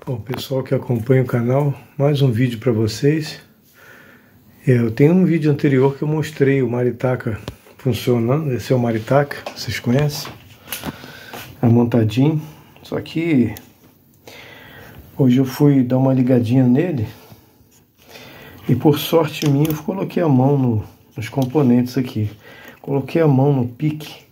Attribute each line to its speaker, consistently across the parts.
Speaker 1: Bom, pessoal que acompanha o canal, mais um vídeo para vocês. Eu tenho um vídeo anterior que eu mostrei o maritaca funcionando. Esse é o maritaca, vocês conhecem? É montadinho. Só que hoje eu fui dar uma ligadinha nele e por sorte minha eu coloquei a mão nos componentes aqui. Coloquei a mão no pique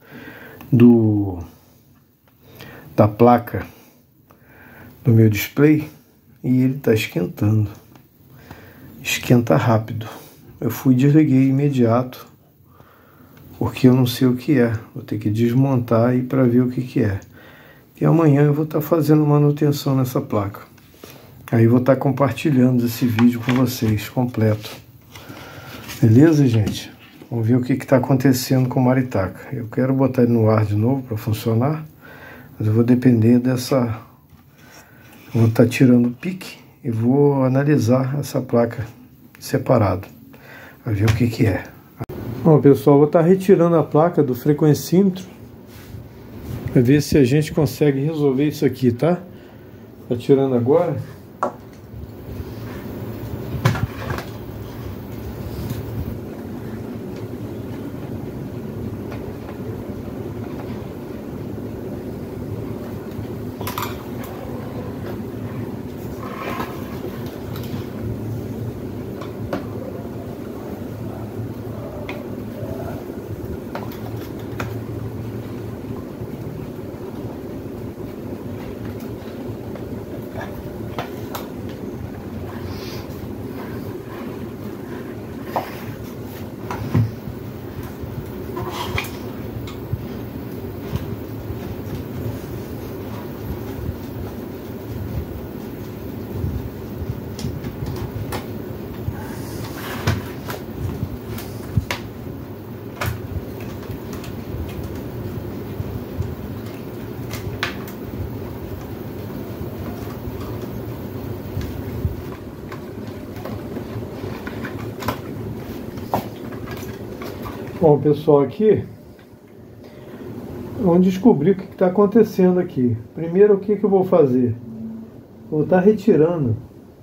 Speaker 1: da placa do meu display e ele está esquentando. Esquenta rápido. Eu fui e desliguei imediato porque eu não sei o que é. Vou ter que desmontar aí para ver o que é. E amanhã eu vou estar fazendo manutenção nessa placa. Aí vou estar compartilhando esse vídeo com vocês completo. Beleza, gente? Vamos ver o que está acontecendo com o maritaca. Eu quero botar ele no ar de novo para funcionar, mas eu vou depender dessa... Vou estar tirando o pique e vou analisar essa placa separado, para ver o que é. Bom, pessoal, vou estar retirando a placa do frequencímetro para ver se a gente consegue resolver isso aqui, tá? Tá tirando agora. Bom, pessoal, aqui vamos descobrir o que está acontecendo aqui. Primeiro, o que eu vou fazer? Vou estar retirando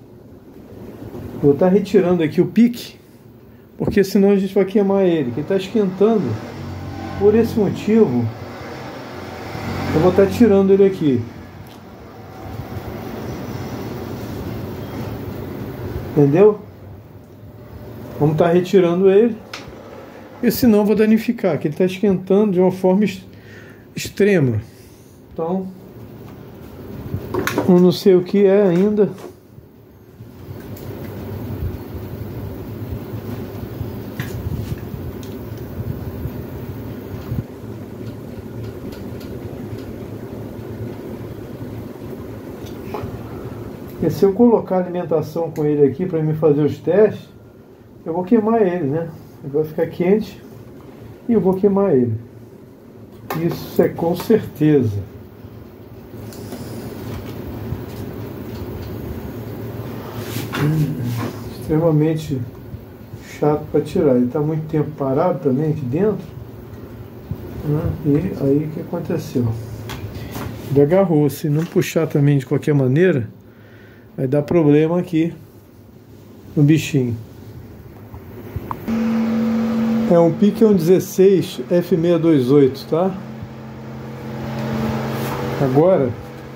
Speaker 1: aqui o pique, porque senão a gente vai queimar ele, que está esquentando. Por esse motivo, eu vou estar tirando ele aqui. Entendeu? Vamos estar retirando ele. Porque senão eu vou danificar, que ele está esquentando de uma forma extrema. Então, eu não sei o que é ainda. Porque se eu colocar alimentação com ele aqui para me fazer os testes, eu vou queimar ele, né? Ele vai ficar quente e eu vou queimar ele. Isso é com certeza. Extremamente chato para tirar. Ele está muito tempo parado também aqui dentro, né? E aí o que aconteceu? Ele agarrou. Se não puxar também de qualquer maneira, vai dar problema aqui no bichinho. É um Picon 16 F628, tá? Agora,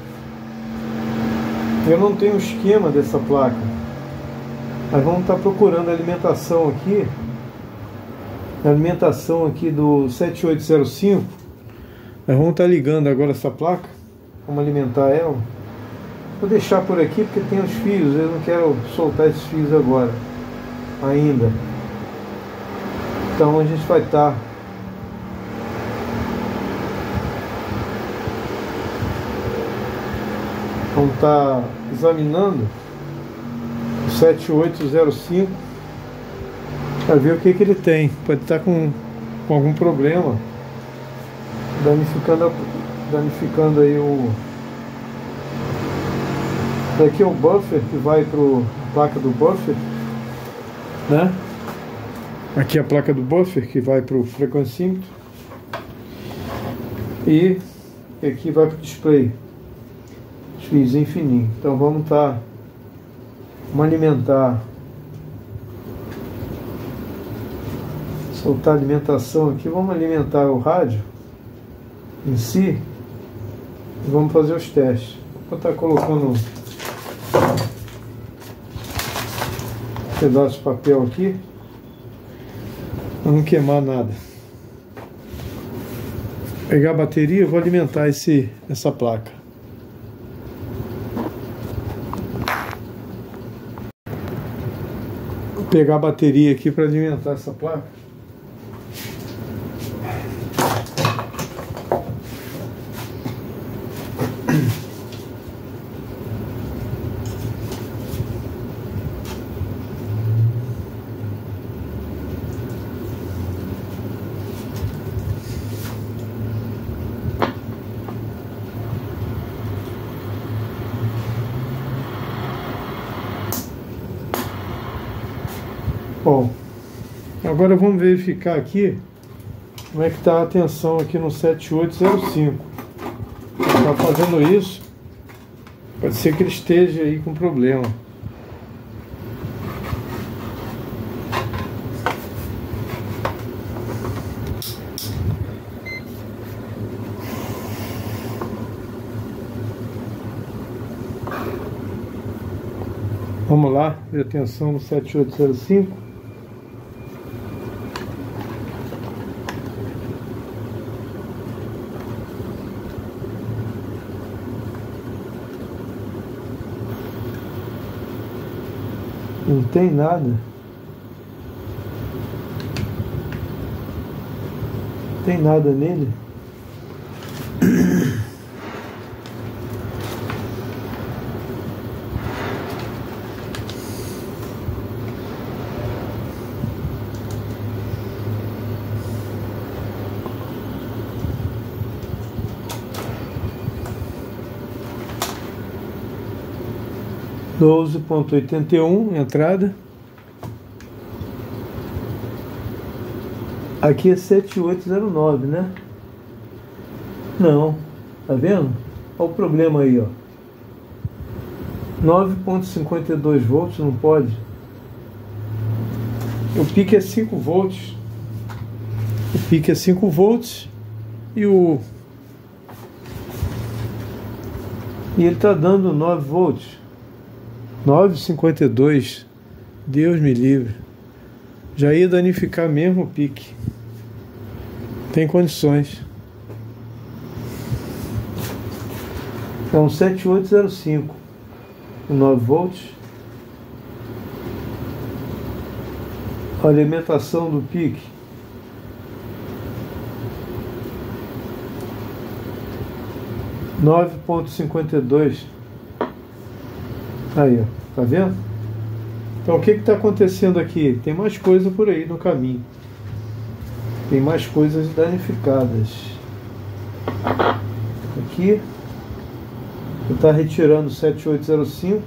Speaker 1: eu não tenho esquema dessa placa, mas vamos estar procurando a alimentação aqui. A alimentação aqui do 7805. Nós vamos estar ligando agora essa placa. Vamos alimentar ela. Vou deixar por aqui porque tem os fios. Eu não quero soltar esses fios agora, ainda. Então a gente vai estar examinando o 7805 para ver o que ele tem. Pode estar com algum problema, danificando aí o... Daqui é o buffer que vai para a placa do buffer, né? Aqui a placa do buffer que vai para o frequencímetro e aqui vai para o display. fiozinho fininho. Então vamos alimentar, soltar a alimentação aqui, vamos alimentar o rádio em si e vamos fazer os testes. Vou estar colocando um pedaço de papel aqui para não queimar nada. Pegar a bateria, vou alimentar essa placa. Vou pegar a bateria aqui para alimentar essa placa. Bom, agora vamos verificar aqui como é que está a tensão aqui no 7805. Está fazendo isso, pode ser que ele esteja aí com problema. Vamos lá, ver a tensão no 7805. Não tem nada. Não tem nada nele. 12.81 entrada. Aqui é 7809, né? Não, tá vendo? Olha o problema aí, ó. 9.52 volts, não pode. O pique é 5 volts. O pique é 5 volts e ele tá dando 9 volts. 9,52. Deus me livre. Já ia danificar mesmo o pique. Tem condições. Então 7805 com 9 volts. A alimentação do pique. — 9.52. Aí, ó, tá vendo? Então o que está acontecendo aqui? Tem mais coisa por aí no caminho. Tem mais coisas danificadas. Aqui está retirando 7805.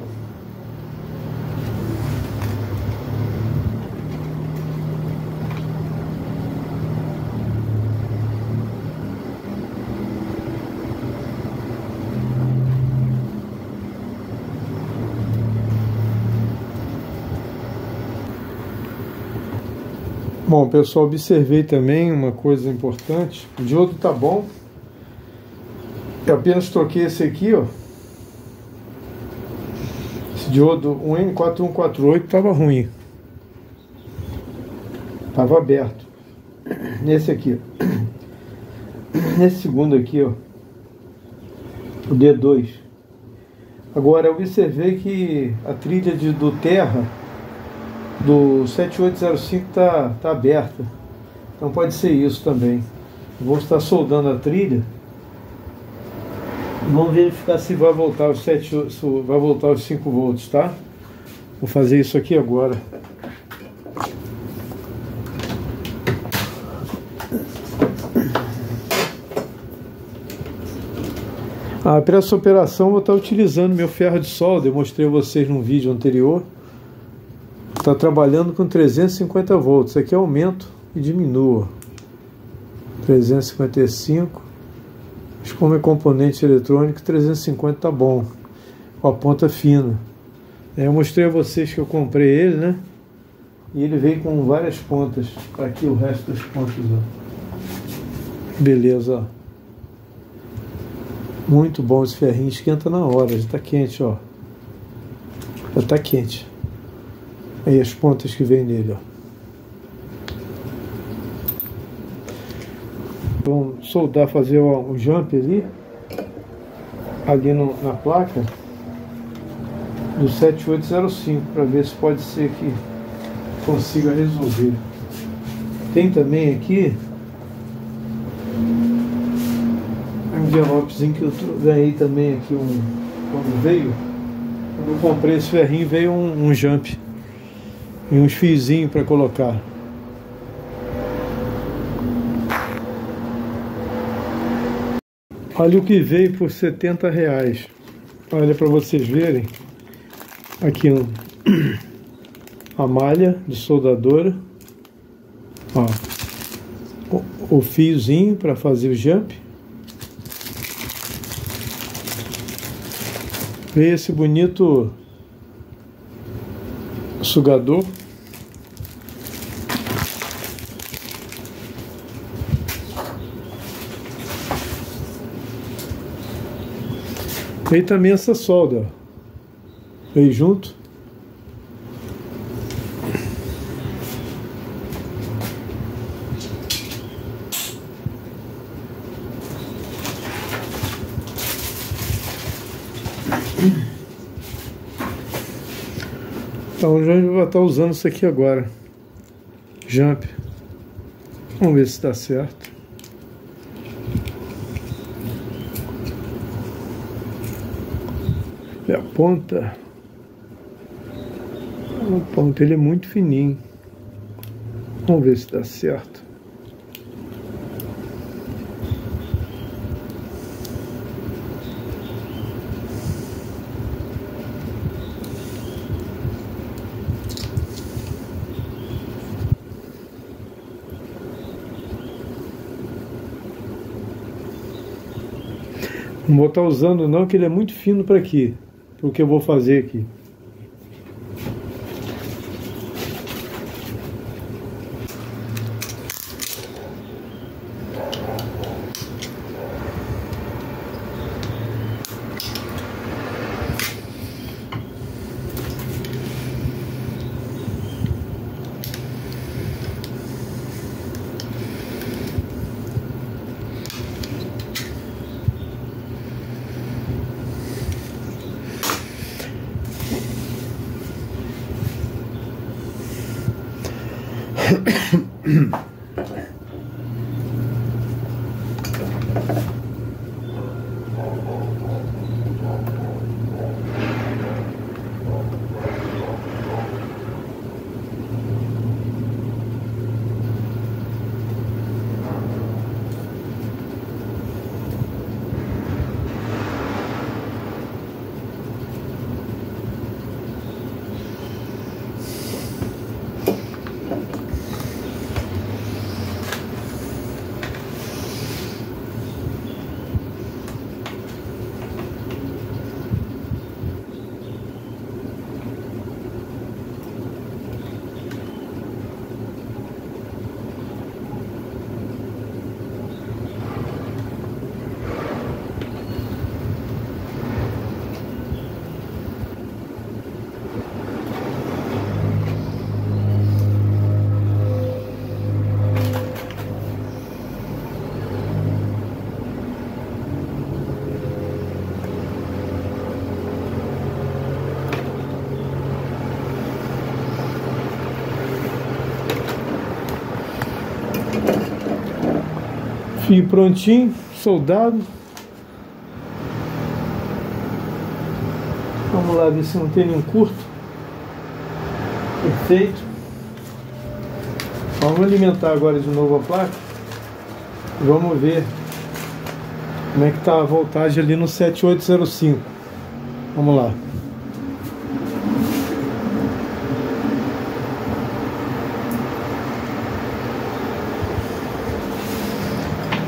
Speaker 1: Bom, pessoal, observei também uma coisa importante. O diodo tá bom. Eu apenas troquei esse aqui, ó. Esse diodo, um N4148, tava ruim. Tava aberto. Nesse aqui, ó. Nesse segundo aqui, ó. O D2. Agora, eu observei que a trilha do Terra do 7805 tá aberta. Então pode ser isso também. Vou estar soldando a trilha. Vamos verificar se vai voltar os 5 volts, tá? Vou fazer isso aqui agora. Para essa operação vou estar utilizando meu ferro de solda. Eu mostrei a vocês num vídeo anterior. Está trabalhando com 350 volts. Aqui aumento e diminua. 355. Mas como é componente eletrônico, 350 tá bom. com a ponta fina. Eu mostrei a vocês que eu comprei ele, né? E ele veio com várias pontas. Aqui o resto das pontas, ó. Beleza, ó. Muito bom esse ferrinho, esquenta na hora, já está quente, ó. Já está quente. Aí as pontas que vem nele, ó. Vamos soldar, fazer um jump ali na placa do 7805 para ver se pode ser que consiga resolver. Tem também aqui um envelopezinho que eu ganhei também aqui quando veio. Quando eu comprei esse ferrinho veio um jump e uns fiozinhos para colocar. Olha o que veio por R$70. Olha para vocês verem. Aqui a malha de soldadora. Ó, o fiozinho para fazer o jump. Veio esse bonito sugador. Veio também essa solda, ó. Veio junto. Então já vai estar usando isso aqui agora. Jump. Vamos ver se está certo. E a ponta. Ele é muito fininho. Vamos ver se dá certo. Não vou estar usando não, que ele é muito fino para aqui. Para o que eu vou fazer aqui. Fio prontinho, soldado. Vamos lá ver se não tem nenhum curto. Perfeito. Vamos alimentar agora de novo a placa. Vamos ver como é que está a voltagem ali no 7805. Vamos lá.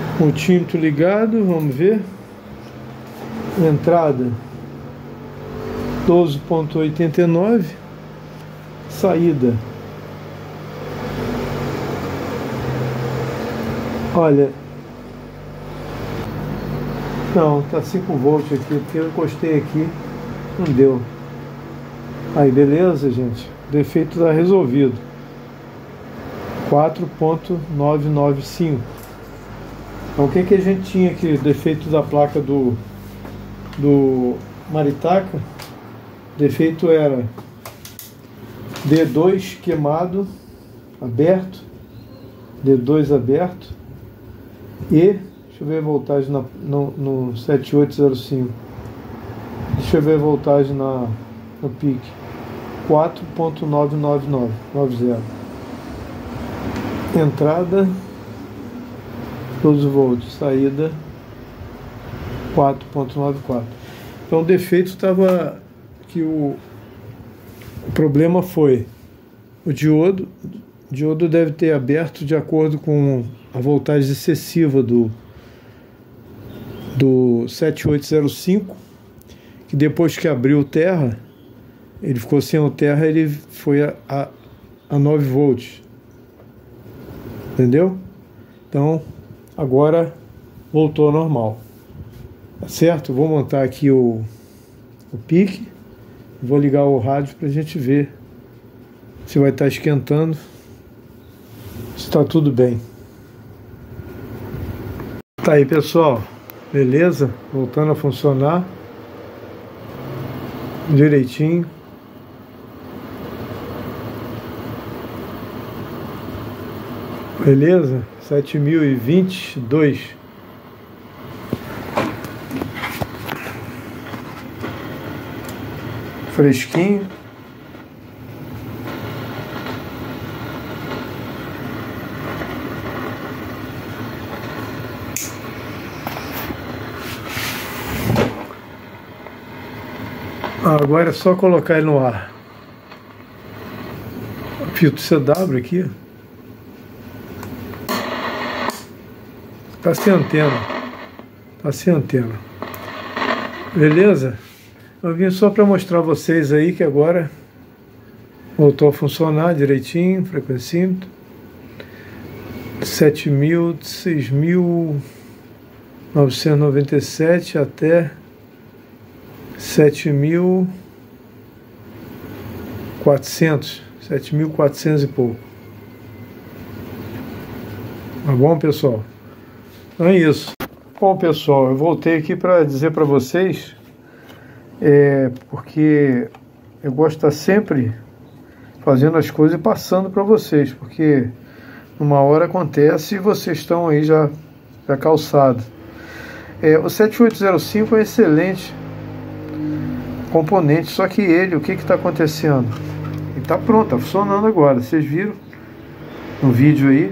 Speaker 1: Multímetro ligado, vamos ver. Entrada 12,89. Saída, olha, não, tá 5 volts aqui, porque eu encostei aqui, não deu. Aí, beleza, gente, defeito tá resolvido. 4,995. Então, o que que a gente tinha aqui? Defeito da placa do Maritaca. Defeito era D2 queimado, aberto, D2 aberto, e deixa eu ver a voltagem no 7805. Deixa eu ver a voltagem no pique, 4,99990. Entrada 12 volts, saída 4,94. Então o defeito estava que o problema foi o diodo. O diodo deve ter aberto de acordo com a voltagem excessiva do 7805, que depois que abriu o terra, ele ficou sem o terra, ele foi a 9 volts. Entendeu? Então, agora voltou ao normal. Tá certo? Vou montar aqui o pique. Vou ligar o rádio para a gente ver se vai estar esquentando, se está tudo bem. Tá aí, pessoal. Beleza? Voltando a funcionar direitinho. Beleza? 7022. Fresquinho. Agora é só colocar ele no ar. Filtro CW aqui. Tá sem antena. Tá sem antena. Beleza? Eu vim só para mostrar a vocês aí que agora voltou a funcionar direitinho, frequencímetro. 7.000, 6.997 até 7.400, 7.400 e pouco. Tá bom, pessoal? Então é isso. Bom, pessoal, eu voltei aqui para dizer para vocês, porque eu gosto de estar sempre fazendo as coisas e passando para vocês, porque uma hora acontece e vocês estão aí já calçados. O 7805 é excelente componente, só que ele, o que está acontecendo? Ele está pronto, está funcionando agora, vocês viram no vídeo aí.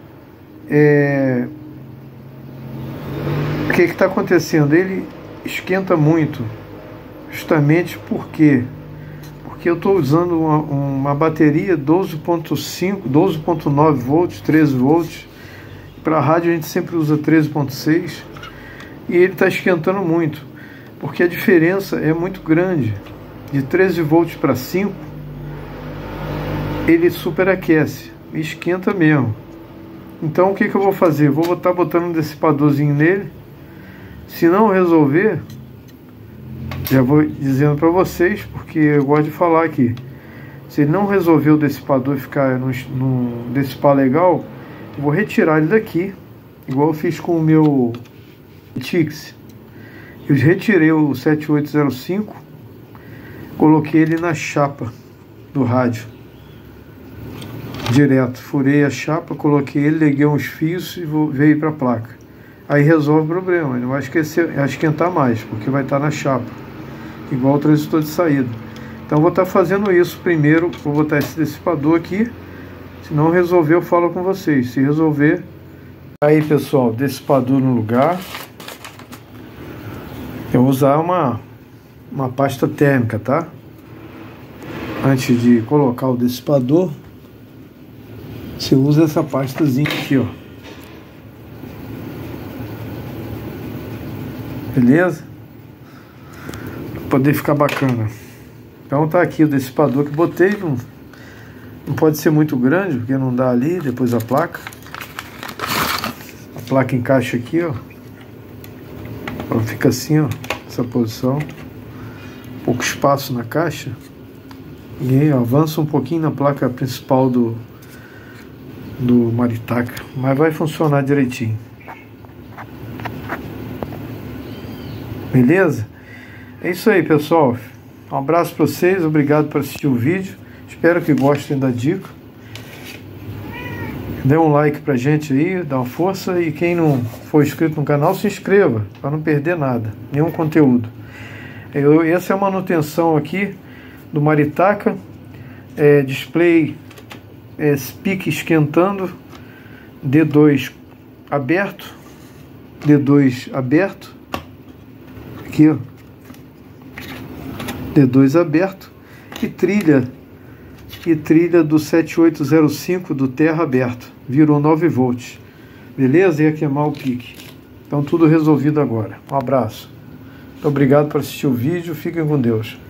Speaker 1: O que está acontecendo? Ele esquenta muito, justamente porque eu estou usando uma bateria 12.5, 12.9 volts, 13 volts. Para a rádio a gente sempre usa 13.6 e ele está esquentando muito, porque a diferença é muito grande. De 13 volts para 5, ele superaquece, esquenta mesmo. Então o que eu vou fazer? Vou estar botando um dissipadorzinho nele. Se não resolver, já vou dizendo para vocês, porque eu gosto de falar aqui. Se ele não resolver o dissipador ficar num dissipar legal, eu vou retirar ele daqui, igual eu fiz com o meu Tix. Eu retirei o 7805, coloquei ele na chapa do rádio direto, furei a chapa, coloquei ele, liguei uns fios e veio para a placa. Aí resolve o problema, ele não vai esquentar mais, porque vai estar na chapa, igual o transistor de saída. Então vou estar fazendo isso primeiro, vou botar esse dissipador aqui. Se não resolver, eu falo com vocês. Se resolver, aí, pessoal, dissipador no lugar. Eu vou usar uma pasta térmica, tá? Antes de colocar o dissipador, você usa essa pastazinha aqui, ó. Beleza? Pra poder ficar bacana. Então tá aqui o dissipador que botei, não pode ser muito grande, porque não dá ali, depois a placa. A placa encaixa aqui, ó. Ela fica assim, ó, essa posição. Pouco espaço na caixa. E aí, ó, avança um pouquinho na placa principal do Maritaca, mas vai funcionar direitinho. Beleza? É isso aí, pessoal. Um abraço para vocês, obrigado por assistir o vídeo. Espero que gostem da dica. Dê um like pra gente aí, dá uma força. E quem não for inscrito no canal, se inscreva, para não perder nada, nenhum conteúdo. Essa é a manutenção aqui do Maritaca. Display pique esquentando, D2 aberto, D2 aberto, aqui ó, D2 aberto, e trilha do 7805 do terra aberto, virou 9 volts, beleza? Ia queimar o pique. Então tudo resolvido agora. Um abraço, muito obrigado por assistir o vídeo, fiquem com Deus.